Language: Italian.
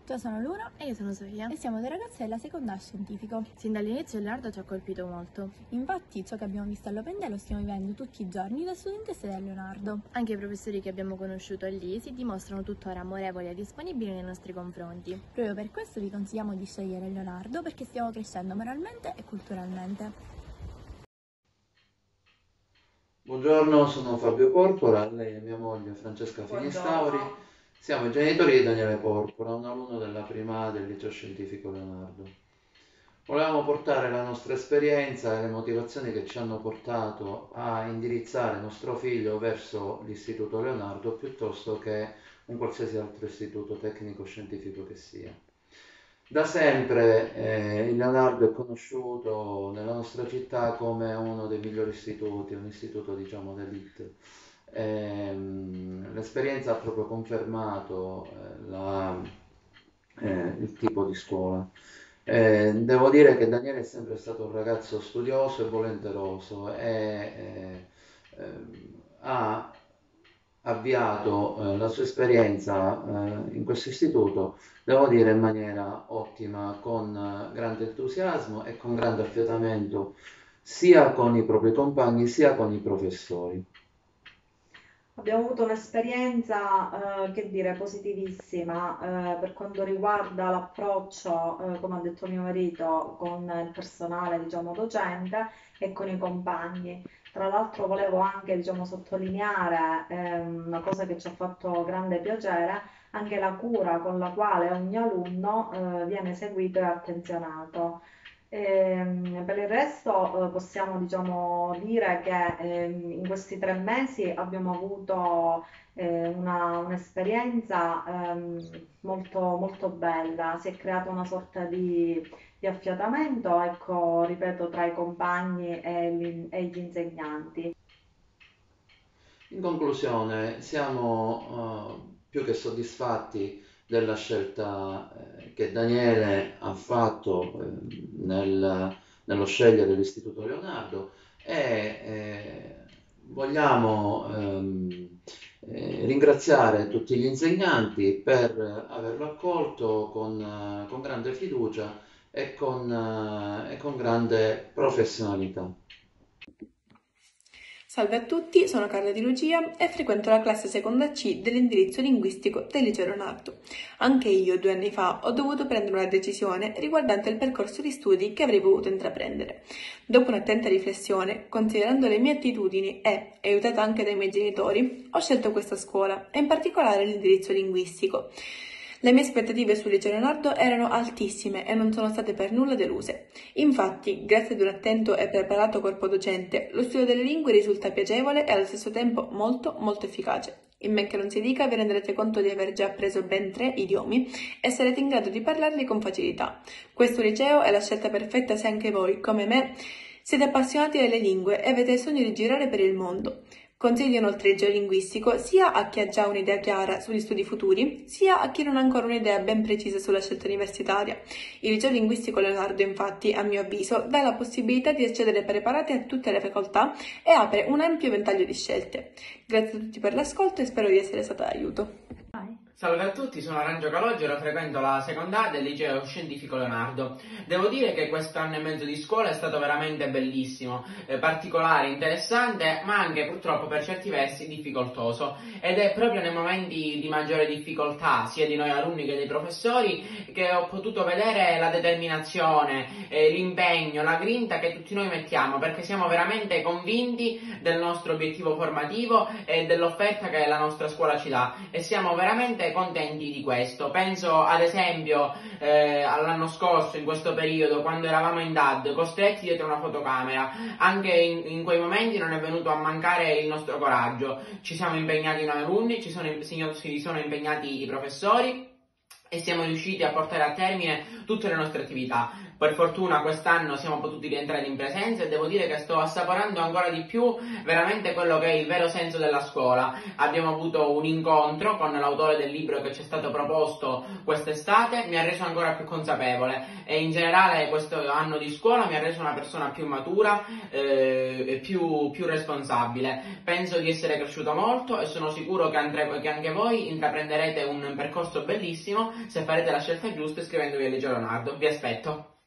Ciao, sono Luna E io sono Sofia. e siamo dei ragazzi della seconda A scientifico. Sin dall'inizio Leonardo ci ha colpito molto. Infatti, ciò che abbiamo visto all'Open Day lo stiamo vivendo tutti i giorni da studentesse del Leonardo. Anche i professori che abbiamo conosciuto lì si dimostrano tuttora amorevoli e disponibili nei nostri confronti. Proprio per questo vi consigliamo di scegliere Leonardo, perché stiamo crescendo moralmente e culturalmente. Buongiorno, sono Fabio Porpora, lei è mia moglie Francesca Finistauri. Siamo i genitori di Daniele Porpora, un alunno della prima A del Liceo Scientifico Leonardo. Volevamo portare la nostra esperienza e le motivazioni che ci hanno portato a indirizzare nostro figlio verso l'Istituto Leonardo piuttosto che un qualsiasi altro istituto tecnico-scientifico che sia. Da sempre il Leonardo è conosciuto nella nostra città come uno dei migliori istituti, un istituto diciamo d'élite. L'esperienza ha proprio confermato il tipo di scuola. Devo dire che Daniele è sempre stato un ragazzo studioso e volenteroso e ha avviato la sua esperienza in questo istituto, devo dire, in maniera ottima, con grande entusiasmo e con grande affiatamento sia con i propri compagni sia con i professori. Abbiamo avuto un'esperienza, che dire, positivissima, per quanto riguarda l'approccio, come ha detto mio marito, con il personale, diciamo, docente e con i compagni. Tra l'altro volevo anche, diciamo, sottolineare, una cosa che ci ha fatto grande piacere, anche la cura con la quale ogni alunno, viene seguito e attenzionato. Per il resto, possiamo, diciamo, dire che in questi 3 mesi abbiamo avuto un'esperienza molto, molto bella. Si è creata una sorta di affiatamento, ecco, ripeto, tra i compagni e gli insegnanti. In conclusione, siamo più che soddisfatti della scelta che Daniele ha fatto nello scegliere l'Istituto Leonardo e vogliamo ringraziare tutti gli insegnanti per averlo accolto con grande fiducia e con grande professionalità. Salve a tutti, sono Carla Di Lucia e frequento la classe seconda C dell'indirizzo linguistico del Liceo Leonardo. Anche io 2 anni fa ho dovuto prendere una decisione riguardante il percorso di studi che avrei voluto intraprendere. Dopo un'attenta riflessione, considerando le mie attitudini e, aiutata anche dai miei genitori, ho scelto questa scuola e in particolare l'indirizzo linguistico. Le mie aspettative sul Liceo Leonardo erano altissime e non sono state per nulla deluse. Infatti, grazie ad un attento e preparato corpo docente, lo studio delle lingue risulta piacevole e allo stesso tempo molto, molto efficace. In men che non si dica, vi renderete conto di aver già appreso ben 3 idiomi e sarete in grado di parlarli con facilità. Questo liceo è la scelta perfetta se anche voi, come me, siete appassionati delle lingue e avete il sogno di girare per il mondo. Consiglio inoltre il geolinguistico sia a chi ha già un'idea chiara sugli studi futuri, sia a chi non ha ancora un'idea ben precisa sulla scelta universitaria. Il liceo linguistico Leonardo, infatti, a mio avviso, dà la possibilità di accedere preparati a tutte le facoltà e apre un ampio ventaglio di scelte. Grazie a tutti per l'ascolto e spero di essere stata d'aiuto. Salve a tutti, sono Arangio Calogero, frequento la seconda A del Liceo Scientifico Leonardo. Devo dire che questo anno e mezzo di scuola è stato veramente bellissimo, particolare, interessante, ma anche purtroppo per certi versi difficoltoso. Ed è proprio nei momenti di maggiore difficoltà, sia di noi alunni che dei professori, che ho potuto vedere la determinazione, l'impegno, la grinta che tutti noi mettiamo, perché siamo veramente convinti del nostro obiettivo formativo e dell'offerta che la nostra scuola ci dà. E siamo veramente contenti di questo. Penso ad esempio all'anno scorso, in questo periodo, quando eravamo in DAD, costretti dietro una fotocamera. Anche in quei momenti non è venuto a mancare il nostro coraggio. Ci siamo impegnati noi alunni, si sono impegnati i professori e siamo riusciti a portare a termine tutte le nostre attività. Per fortuna quest'anno siamo potuti rientrare in presenza e devo dire che sto assaporando ancora di più veramente quello che è il vero senso della scuola. Abbiamo avuto un incontro con l'autore del libro che ci è stato proposto quest'estate, mi ha reso ancora più consapevole e in generale questo anno di scuola mi ha reso una persona più matura e più responsabile. Penso di essere cresciuto molto e sono sicuro che anche voi intraprenderete un percorso bellissimo se farete la scelta giusta iscrivendovi al Liceo Leonardo. Vi aspetto!